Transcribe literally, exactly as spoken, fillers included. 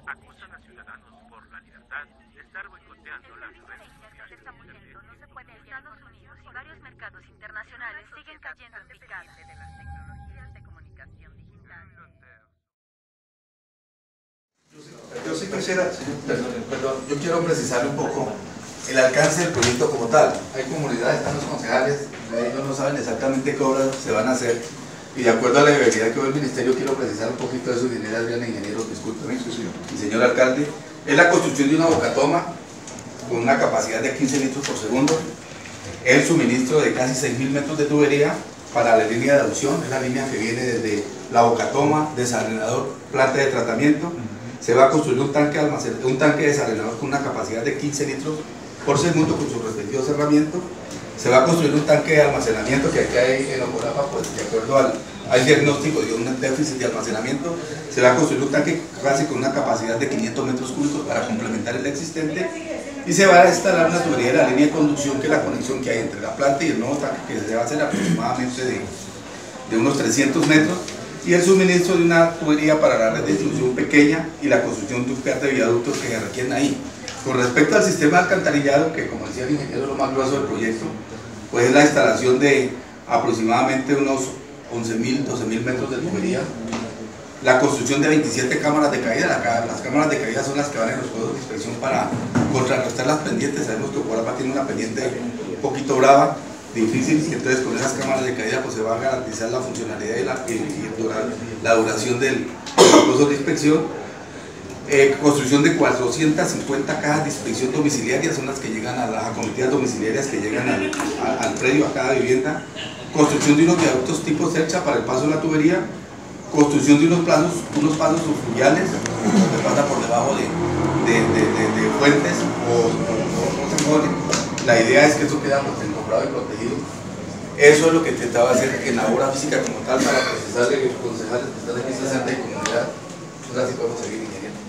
acusan a Ciudadanos por la Libertad de estar boicoteando las redes sociales. Está muy lento, no se puede. Estados Unidos y varios mercados internacionales siguen cayendo en picada de las tecnologías de comunicación digital. Yo sí quisiera, perdón, perdón, yo quiero precisar un poco el alcance del proyecto como tal. Hay comunidades, están los concejales, ellos no saben exactamente qué obras se van a hacer, y de acuerdo a la legalidad que ve el ministerio quiero precisar un poquito de eso. Dinero Adrián, ingeniero, discúlpeme, sí, sí. Y señor alcalde, es la construcción de una bocatoma con una capacidad de quince litros por segundo, el suministro de casi seis mil metros de tubería para la línea de adopción, es la línea que viene desde la bocatoma, desalenador, planta de tratamiento. Se va a construir un tanque, almacén, un tanque desalenador con una capacidad de quince litros por segundo con su respectivo cerramiento. Se va a construir un tanque de almacenamiento que aquí hay en Ocorapa, pues de acuerdo al, al diagnóstico de un déficit de almacenamiento. Se va a construir un tanque casi con una capacidad de quinientos metros cúbicos para complementar el existente. Y se va a instalar una tubería de la línea de conducción, que es la conexión que hay entre la planta y el nuevo tanque, que se va a hacer aproximadamente de, de unos trescientos metros. Y el suministro de una tubería para la red de distribución pequeña y la construcción de un par de viaductos que se requieren ahí. Con respecto al sistema de alcantarillado, que como decía el ingeniero es lo más grueso del proyecto, pues es la instalación de aproximadamente unos once mil, doce mil metros de tubería, la construcción de veintisiete cámaras de caída. Las cámaras de caída son las que van en los juegos de inspección para contrarrestar las pendientes. Sabemos que Ocorapa tiene una pendiente un poquito brava, difícil, y entonces con esas cámaras de caída pues se va a garantizar la funcionalidad y la, y, y durar, la duración del proceso de inspección. Eh, construcción de cuatrocientas cincuenta cajas de inspección domiciliarias, son las que llegan a las acometidas domiciliarias que llegan al, al, al predio, a cada vivienda. Construcción de unos viaductos tipo cercha para el paso de la tubería. Construcción de unos, plazos, unos pasos subfluviales que pasa por debajo de, de, de, de, de fuentes o, o, o se mueven. La idea es que eso queda pues, encombrado y protegido. Eso es lo que intentaba hacer en la obra física como tal, para precisarle a los concejales que están aquí en la comunidad. Ahora sí podemos seguir, ingeniero.